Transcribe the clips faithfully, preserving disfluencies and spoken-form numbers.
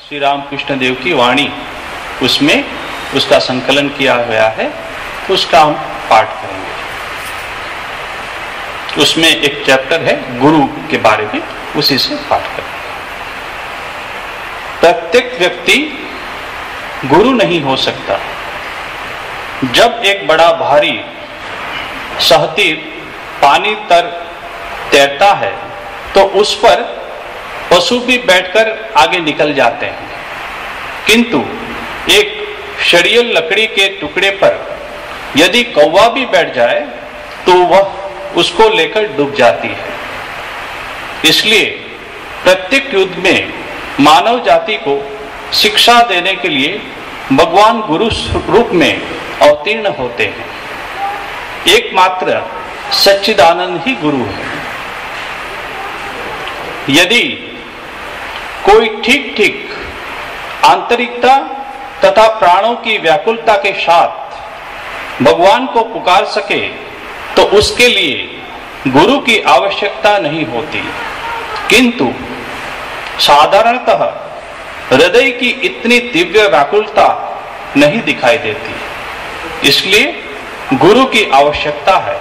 श्री रामकृष्ण देव की वाणी, उसमें उसका संकलन किया गया है, उसका हम पाठ करेंगे। उसमें एक चैप्टर है गुरु के बारे में, उसी से पाठ करेंगे। प्रत्येक व्यक्ति गुरु नहीं हो सकता। जब एक बड़ा भारी सहतीर पानी तर तैरता है तो उस पर पशु भी बैठकर आगे निकल जाते हैं, किंतु एक शरीर लकड़ी के टुकड़े पर यदि कौवा भी बैठ जाए तो वह उसको लेकर डूब जाती है। इसलिए प्रत्येक युद्ध में मानव जाति को शिक्षा देने के लिए भगवान गुरु रूप में अवतीर्ण होते हैं। एकमात्र सच्चिदानंद ही गुरु है। यदि कोई ठीक ठीक आंतरिकता तथा प्राणों की व्याकुलता के साथ भगवान को पुकार सके तो उसके लिए गुरु की आवश्यकता नहीं होती, किंतु साधारणतः हृदय की इतनी तीव्र व्याकुलता नहीं दिखाई देती, इसलिए गुरु की आवश्यकता है।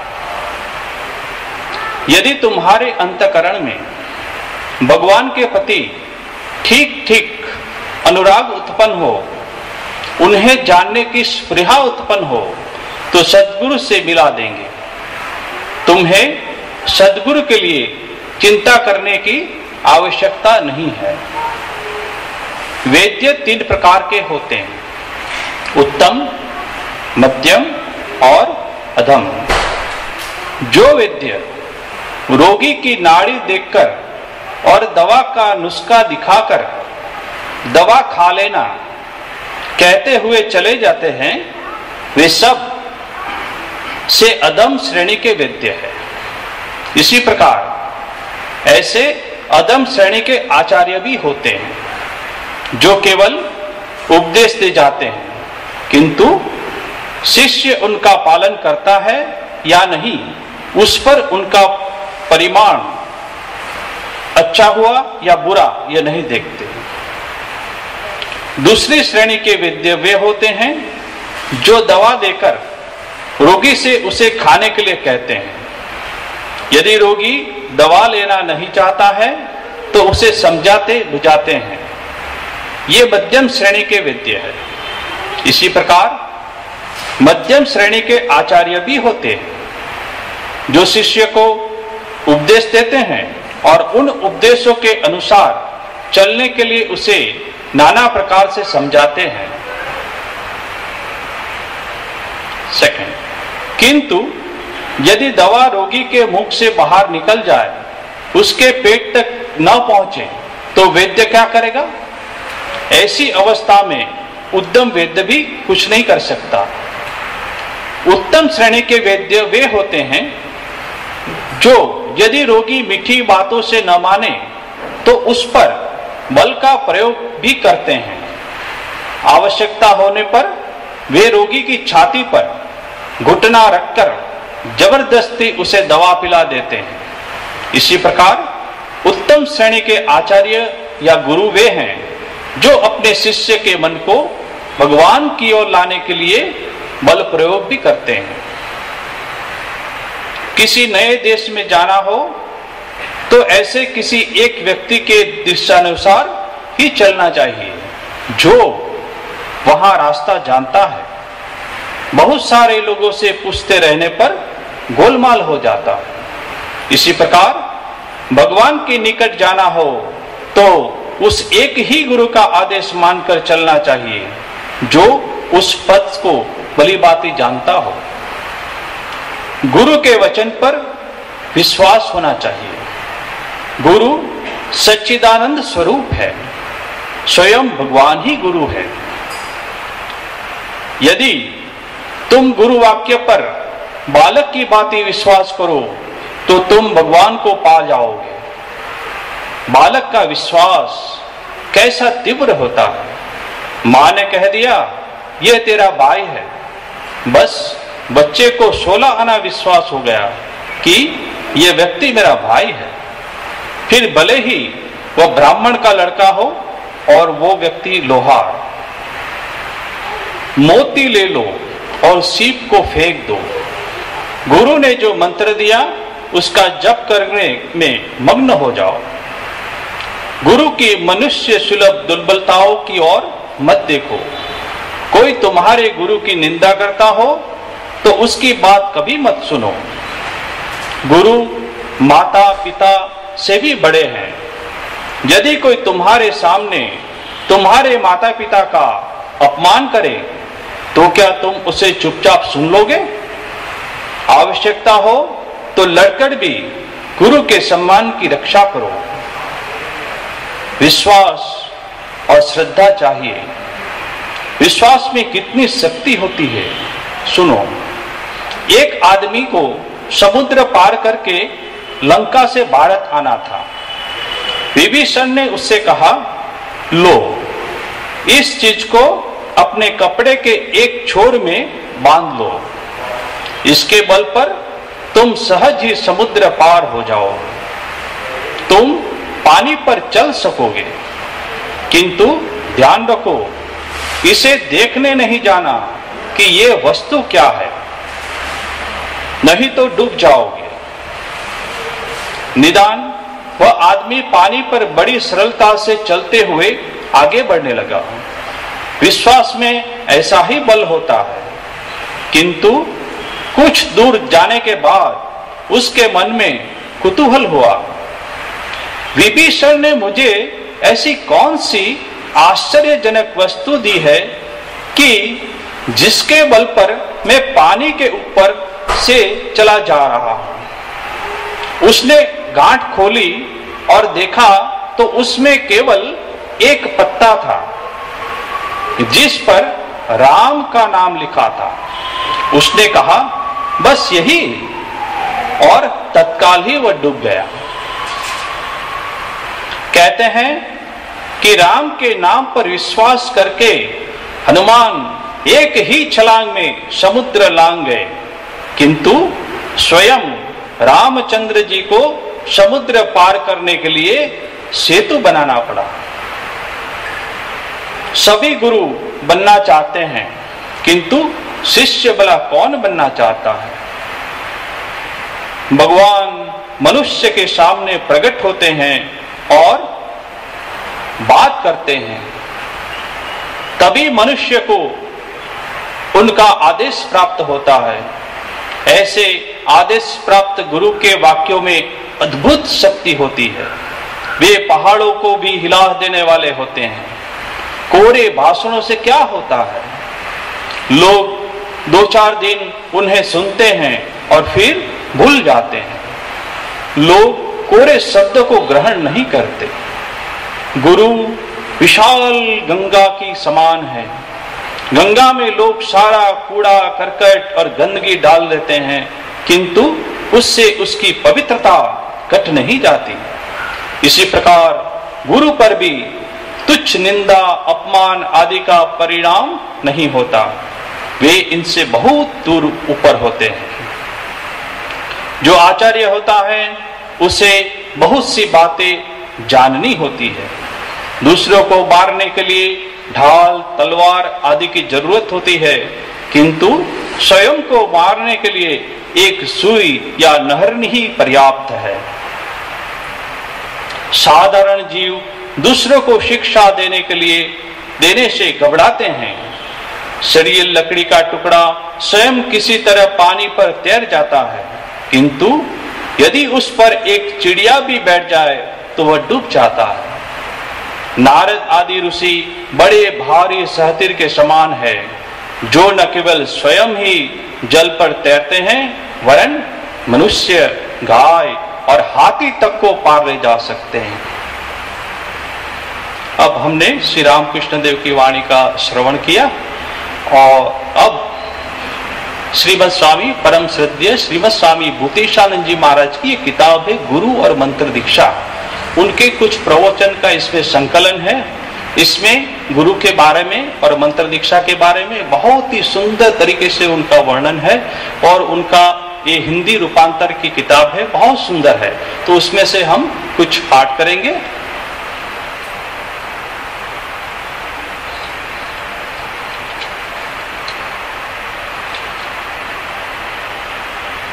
यदि तुम्हारे अंतःकरण में भगवान के प्रति ठीक ठीक अनुराग उत्पन्न हो, उन्हें जानने की स्पृहा उत्पन्न हो, तो सद्गुरु से मिला देंगे। तुम्हें सद्गुरु के लिए चिंता करने की आवश्यकता नहीं है। वेद्य तीन प्रकार के होते हैं, उत्तम, मध्यम और अधम। जो वेद्य रोगी की नाड़ी देखकर और दवा का नुस्खा दिखाकर दवा खा लेना कहते हुए चले जाते हैं, वे सब से अधम श्रेणी के वैद्य है। इसी प्रकार ऐसे अधम श्रेणी के आचार्य भी होते हैं जो केवल उपदेश दे जाते हैं, किंतु शिष्य उनका पालन करता है या नहीं, उस पर उनका परिमाण अच्छा हुआ या बुरा यह नहीं देखते। दूसरी श्रेणी के वैद्य वे होते हैं जो दवा देकर रोगी से उसे खाने के लिए कहते हैं। यदि रोगी दवा लेना नहीं चाहता है तो उसे समझाते बुझाते हैं। ये मध्यम श्रेणी के वैद्य है। इसी प्रकार मध्यम श्रेणी के आचार्य भी होते हैं जो शिष्य को उपदेश देते हैं और उन उपदेशों के अनुसार चलने के लिए उसे नाना प्रकार से समझाते हैं। सेकंड, किंतु यदि दवा रोगी के मुख से बाहर निकल जाए, उसके पेट तक न पहुंचे, तो वैद्य क्या करेगा? ऐसी अवस्था में उत्तम वैद्य भी कुछ नहीं कर सकता। उत्तम श्रेणी के वैद्य वे होते हैं जो यदि रोगी मीठी बातों से न माने तो उस पर बल का प्रयोग भी करते हैं। आवश्यकता होने पर वे रोगी की छाती पर घुटना रखकर जबरदस्ती उसे दवा पिला देते हैं। इसी प्रकार उत्तम श्रेणी के आचार्य या गुरु वे हैं जो अपने शिष्य के मन को भगवान की ओर लाने के लिए बल प्रयोग भी करते हैं। किसी नए देश में जाना हो तो ऐसे किसी एक व्यक्ति के दिशानुसार ही चलना चाहिए जो वहां रास्ता जानता है। बहुत सारे लोगों से पूछते रहने पर गोलमाल हो जाता है। इसी प्रकार भगवान के निकट जाना हो तो उस एक ही गुरु का आदेश मानकर चलना चाहिए जो उस पथ को भली भांति जानता हो। गुरु के वचन पर विश्वास होना चाहिए। गुरु सच्चिदानंद स्वरूप है, स्वयं भगवान ही गुरु है। यदि तुम गुरु वाक्य पर बालक की भांति विश्वास करो तो तुम भगवान को पा जाओगे। बालक का विश्वास कैसा तीव्र होता है। मां ने कह दिया यह तेरा भाई है, बस बच्चे को सोलह आना विश्वास हो गया कि यह व्यक्ति मेरा भाई है। फिर भले ही वह ब्राह्मण का लड़का हो और वो व्यक्ति लोहार। मोती ले लो और सीप को फेंक दो। गुरु ने जो मंत्र दिया उसका जप करने में मग्न हो जाओ। गुरु की मनुष्य सुलभ दुर्बलताओं की ओर मत देखो। कोई तुम्हारे गुरु की निंदा करता हो तो उसकी बात कभी मत सुनो। गुरु माता पिता से भी बड़े हैं। यदि कोई तुम्हारे सामने तुम्हारे माता पिता का अपमान करे तो क्या तुम उसे चुपचाप सुन लोगे? आवश्यकता हो तो लड़कर भी गुरु के सम्मान की रक्षा करो। विश्वास और श्रद्धा चाहिए। विश्वास में कितनी शक्ति होती है सुनो। एक आदमी को समुद्र पार करके लंका से भारत आना था। विभीषण ने उससे कहा, लो इस चीज को अपने कपड़े के एक छोर में बांध लो। इसके बल पर तुम सहज ही समुद्र पार हो जाओ। तुम पानी पर चल सकोगे, किंतु ध्यान रखो इसे देखने नहीं जाना कि ये वस्तु क्या है, नहीं तो डूब जाओगे। निदान वह आदमी पानी पर बड़ी सरलता से चलते हुए आगे बढ़ने लगा। विश्वास में ऐसा ही बल होता है, किंतु कुछ दूर जाने के बाद उसके मन में कुतूहल हुआ। विभीषण ने मुझे ऐसी कौन सी आश्चर्यजनक वस्तु दी है कि जिसके बल पर मैं पानी के ऊपर से चला जा रहा हूं। उसने गांठ खोली और देखा तो उसमें केवल एक पत्ता था जिस पर राम का नाम लिखा था। उसने कहा, बस यही, और तत्काल ही वह डूब गया। कहते हैं कि राम के नाम पर विश्वास करके हनुमान एक ही छलांग में समुद्र लांग गए, किंतु स्वयं रामचंद्र जी को समुद्र पार करने के लिए सेतु बनाना पड़ा। सभी गुरु बनना चाहते हैं, किंतु शिष्य भला कौन बनना चाहता है? भगवान मनुष्य के सामने प्रकट होते हैं और बात करते हैं, तभी मनुष्य को उनका आदेश प्राप्त होता है। ऐसे आदेश प्राप्त गुरु के वाक्यों में अद्भुत शक्ति होती है। वे पहाड़ों को भी हिला देने वाले होते हैं। कोरे भाषणों से क्या होता है? लोग दो चार दिन उन्हें सुनते हैं और फिर भूल जाते हैं। लोग कोरे शब्द को ग्रहण नहीं करते। गुरु विशाल गंगा की समान है। गंगा में लोग सारा कूड़ा करकट और गंदगी डाल देते हैं, किंतु उससे उसकी पवित्रता कट नहीं जाती। इसी प्रकार गुरु पर भी तुच्छ निंदा अपमान आदि का परिणाम नहीं होता। वे इनसे बहुत दूर ऊपर होते हैं। जो आचार्य होता है उसे बहुत सी बातें जाननी होती है। दूसरों को मारने के लिए ढाल तलवार आदि की जरूरत होती है, किंतु स्वयं को मारने के लिए एक सुई या नहरनी ही पर्याप्त है। साधारण जीव दूसरों को शिक्षा देने के लिए देने से घबराते हैं। शरीर लकड़ी का टुकड़ा स्वयं किसी तरह पानी पर तैर जाता है, किंतु यदि उस पर एक चिड़िया भी बैठ जाए तो वह डूब जाता है। नारद आदि ऋषि बड़े भारी सहतिर के समान है, जो न केवल स्वयं ही जल पर तैरते हैं, वरन मनुष्य, गाय और हाथी तक को पार ले जा सकते हैं। अब हमने श्री रामकृष्ण देव की वाणी का श्रवण किया और अब श्रीमद स्वामी परम श्रद्धेय श्रीमद स्वामी भूतेशानंद जी महाराज की एक किताब है गुरु और मंत्र दीक्षा। उनके कुछ प्रवचन का इसमें संकलन है। इसमें गुरु के बारे में और मंत्र दीक्षा के बारे में बहुत ही सुंदर तरीके से उनका वर्णन है और उनका ये हिंदी रूपांतर की किताब है, बहुत सुंदर है। तो उसमें से हम कुछ पाठ करेंगे।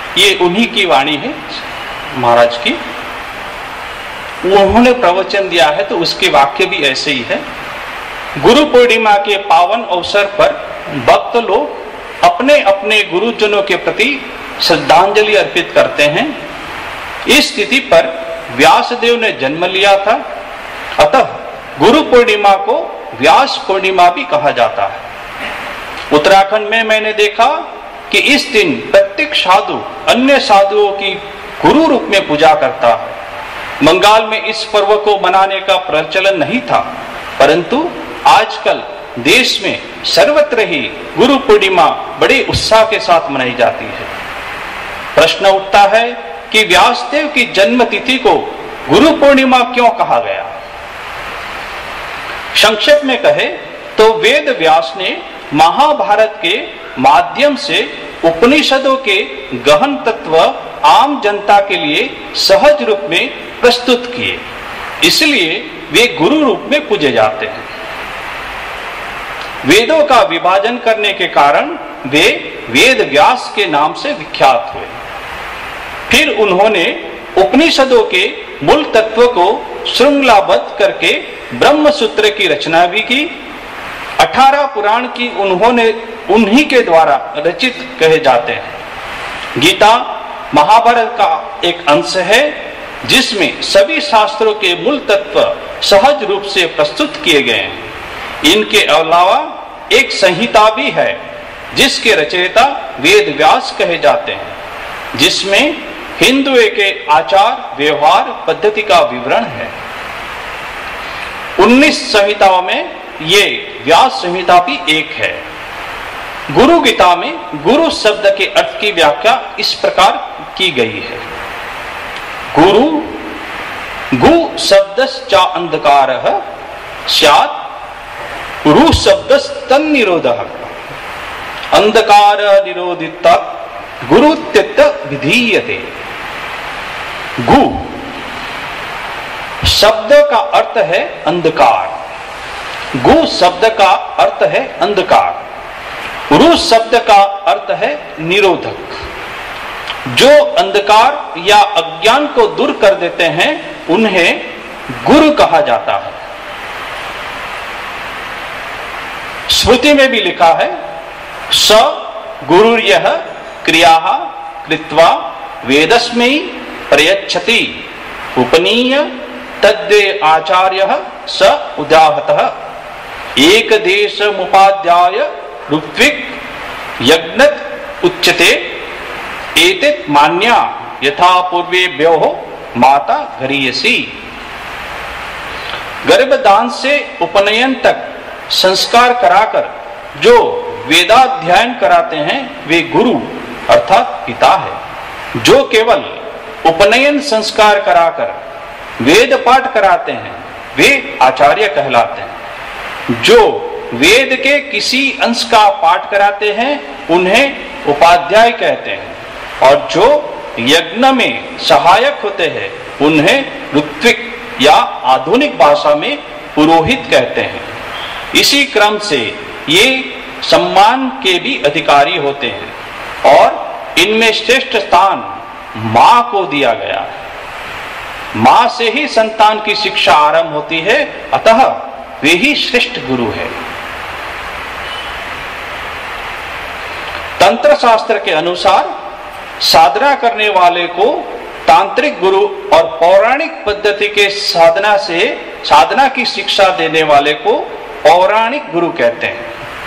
ये उन्हीं की वाणी है महाराज की, उन्होंने प्रवचन दिया है तो उसके वाक्य भी ऐसे ही है। गुरु पूर्णिमा के पावन अवसर पर भक्त लोग अपने अपने गुरुजनों के प्रति श्रद्धांजलि अर्पित करते हैं। इस स्थिति पर व्यासदेव ने जन्म लिया था, अतः गुरु पूर्णिमा को व्यास पूर्णिमा भी कहा जाता है। उत्तराखंड में मैंने देखा कि इस दिन प्रत्येक साधु अन्य साधुओं की गुरु रूप में पूजा करता है। बंगाल में इस पर्व को मनाने का प्रचलन नहीं था, परंतु आजकल देश में सर्वत्र ही गुरु पूर्णिमा बड़े उत्साह के साथ मनाई जाती है। प्रश्न उठता है कि व्यासदेव की जन्म तिथि को गुरु पूर्णिमा क्यों कहा गया? संक्षेप में कहे तो वेद व्यास ने महाभारत के माध्यम से उपनिषदों के गहन तत्व आम जनता के लिए सहज रूप में प्रस्तुत किए, इसलिए वे गुरु रूप में पूजे जाते हैं। वेदों का विभाजन करने के कारण वे वेद व्यास के नाम से विख्यात हुए। फिर उन्होंने उपनिषदों के मूल तत्व को श्रृंखलाबद्ध करके ब्रह्म सूत्र की रचना भी की। अठारह पुराण की उन्होंने उन्हीं के द्वारा रचित कहे जाते हैं। गीता महाभारत का एक अंश है जिसमें सभी शास्त्रों के मूल तत्व सहज रूप से प्रस्तुत किए गए हैं। इनके अलावा एक संहिता भी है जिसके रचयिता वेद व्यास कहे जाते हैं, जिसमें हिंदुओं के आचार व्यवहार पद्धति का विवरण है। उन्नीस संहिताओं में ये व्यास संहिता भी एक है। गुरु गीता में गुरु शब्द के अर्थ की व्याख्या इस प्रकार की गई है। गुरु गु शब्दश्च अंधकारः स्यात् रु शब्दस्तन्निरोधः अंधकार निरोधित गुरुत्यत विधीयते। गु शब्द का अर्थ है अंधकार, गु शब्द का अर्थ है अंधकार, रु शब्द का अर्थ है निरोधक। जो अंधकार या अज्ञान को दूर कर देते हैं उन्हें गुरु कहा जाता है। स्मृति में भी लिखा है स गुरुर्यः क्रियाः कृत्वा वेदस्मै प्रयच्छति उपनीय तद्वे आचार्यः स उदाहतः एक देश मुपाध्याय ऋत्विक यज्ञत उच्यते एतत् मान्या यथा पूर्वेभ्यो माता घरीयसी। गर्भदान से उपनयन तक संस्कार कराकर जो वेदाध्ययन कराते हैं वे गुरु अर्थात पिता है। जो केवल उपनयन संस्कार कराकर वेद पाठ कराते हैं वे आचार्य कहलाते हैं। जो वेद के किसी अंश का पाठ कराते हैं उन्हें उपाध्याय कहते हैं, और जो यज्ञ में सहायक होते हैं उन्हें ऋत्विक या आधुनिक भाषा में पुरोहित कहते हैं। इसी क्रम से ये सम्मान के भी अधिकारी होते हैं और इनमें श्रेष्ठ स्थान मां को दिया गया है। मां से ही संतान की शिक्षा आरंभ होती है, अतः वे ही श्रेष्ठ गुरु है। तंत्र शास्त्र के अनुसार साधना करने वाले को तांत्रिक गुरु और पौराणिक पद्धति के साधना से साधना की शिक्षा देने वाले को पौराणिक गुरु कहते हैं।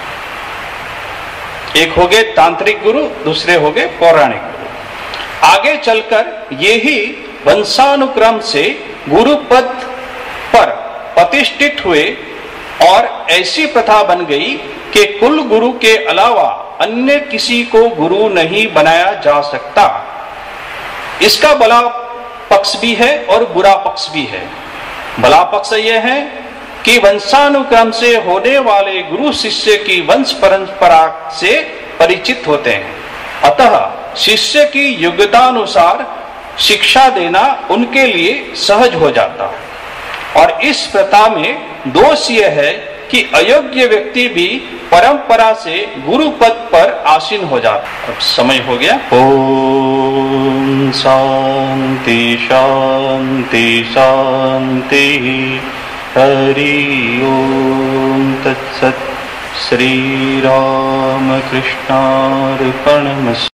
एक हो गए तांत्रिक गुरु, दूसरे हो गए पौराणिक गुरु। आगे चलकर ये ही वंशानुक्रम से गुरु पद पर प्रतिष्ठित हुए और ऐसी प्रथा बन गई कि कुल गुरु के अलावा अन्य किसी को गुरु नहीं बनाया जा सकता। इसका भला पक्ष भी है और बुरा पक्ष भी है। भला पक्ष यह है कि वंशानुक्रम से होने वाले गुरु शिष्य की वंश परंपरा से परिचित होते हैं, अतः शिष्य की योग्यतानुसार शिक्षा देना उनके लिए सहज हो जाता है। और इस प्रथा में दोष यह है कि अयोग्य व्यक्ति भी परंपरा से गुरु पद पर आसीन हो जाता है। अब समय हो गया। ओ शांति शांति शांति। हरि ओम तत्सत्। श्री राम कृष्णार्पणमस्तु।